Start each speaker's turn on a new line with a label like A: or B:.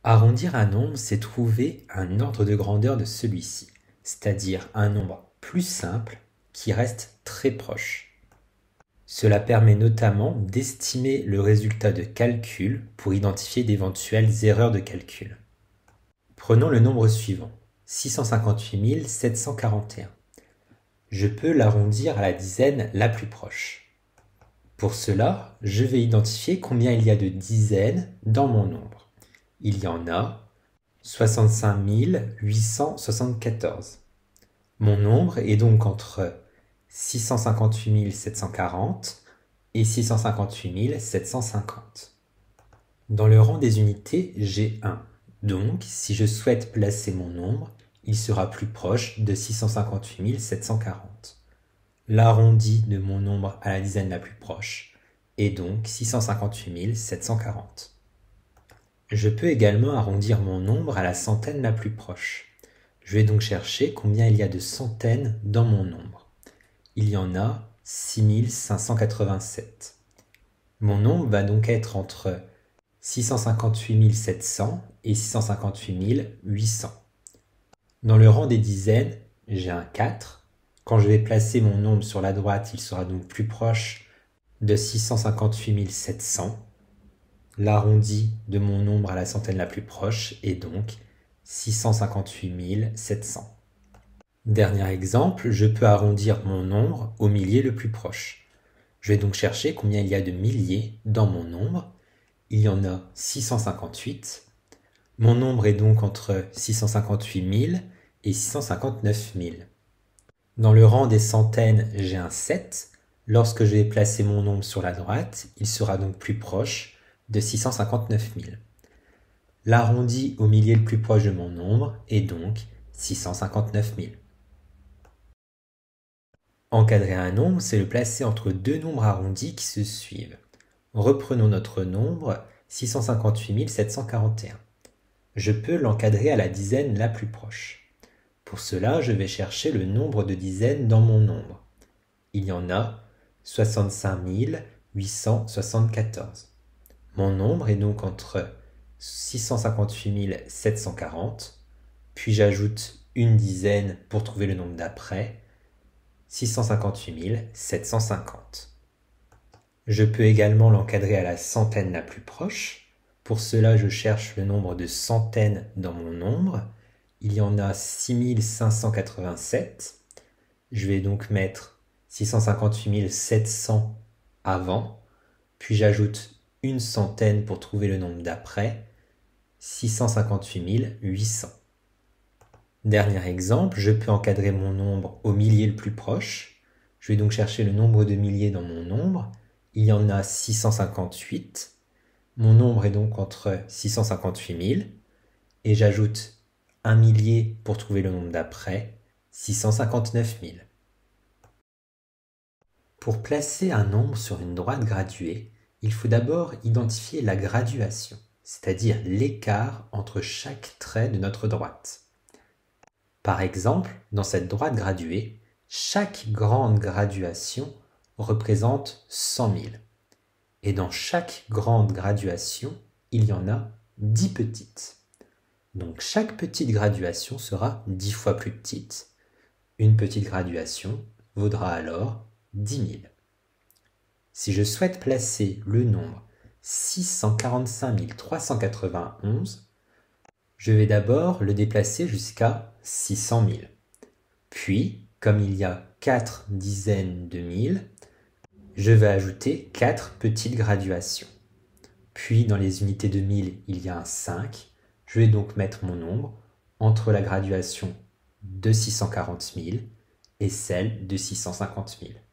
A: Arrondir un nombre, c'est trouver un ordre de grandeur de celui-ci, c'est-à-dire un nombre plus simple qui reste très proche. Cela permet notamment d'estimer le résultat de calcul pour identifier d'éventuelles erreurs de calcul. Prenons le nombre suivant, 658 741. Je peux l'arrondir à la dizaine la plus proche. Pour cela, je vais identifier combien il y a de dizaines dans mon nombre. Il y en a 65 874. Mon nombre est donc entre 658 740 et 658 750. Dans le rang des unités, j'ai 1. Donc, si je souhaite placer mon nombre, il sera plus proche de 658 740. L'arrondi de mon nombre à la dizaine la plus proche est donc 658 740. Je peux également arrondir mon nombre à la centaine la plus proche. Je vais donc chercher combien il y a de centaines dans mon nombre. Il y en a 6587. Mon nombre va donc être entre 658 700 et 658 800. Dans le rang des dizaines, j'ai un 4. Quand je vais placer mon nombre sur la droite, il sera donc plus proche de 658 700. L'arrondi de mon nombre à la centaine la plus proche est donc 658 700. Dernier exemple, je peux arrondir mon nombre au millier le plus proche. Je vais donc chercher combien il y a de milliers dans mon nombre. Il y en a 658. Mon nombre est donc entre 658 000 et 659 000. Dans le rang des centaines, j'ai un 7. Lorsque je vais placer mon nombre sur la droite, il sera donc plus proche de 659 000. L'arrondi au millier le plus proche de mon nombre est donc 659 000. Encadrer un nombre, c'est le placer entre deux nombres arrondis qui se suivent. Reprenons notre nombre 658 741. Je peux l'encadrer à la dizaine la plus proche. Pour cela, je vais chercher le nombre de dizaines dans mon nombre. Il y en a 65 874. Mon nombre est donc entre 658 740, puis j'ajoute une dizaine pour trouver le nombre d'après, 658 750. Je peux également l'encadrer à la centaine la plus proche. Pour cela, je cherche le nombre de centaines dans mon nombre. Il y en a 6587. Je vais donc mettre 658 700 avant, puis j'ajoute une centaine pour trouver le nombre d'après, 658 800. Dernier exemple, je peux encadrer mon nombre au millier le plus proche. Je vais donc chercher le nombre de milliers dans mon nombre. Il y en a 658. Mon nombre est donc entre 658 000 et j'ajoute un millier pour trouver le nombre d'après, 659 000. Pour placer un nombre sur une droite graduée, il faut d'abord identifier la graduation, c'est-à-dire l'écart entre chaque trait de notre droite. Par exemple, dans cette droite graduée, chaque grande graduation représente 100 000. Et dans chaque grande graduation, il y en a 10 petites. Donc chaque petite graduation sera 10 fois plus petite. Une petite graduation vaudra alors 10 000. Si je souhaite placer le nombre 645 391, je vais d'abord le déplacer jusqu'à 600 000. Puis, comme il y a 4 dizaines de mille, je vais ajouter 4 petites graduations. Puis, dans les unités de 1000, il y a un 5. Je vais donc mettre mon nombre entre la graduation de 640 000 et celle de 650 000.